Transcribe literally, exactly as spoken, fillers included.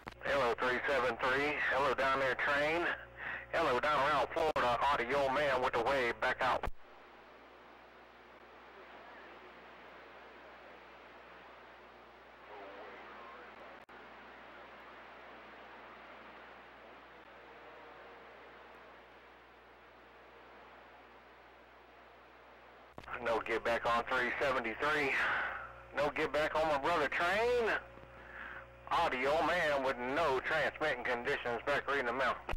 Hello three seven three, hello down there train. Hello down around Florida, audio man with the wave back out. No get back on three seventy-three. No get back on my brother train. Audio man with no transmitting conditions back reading the mail.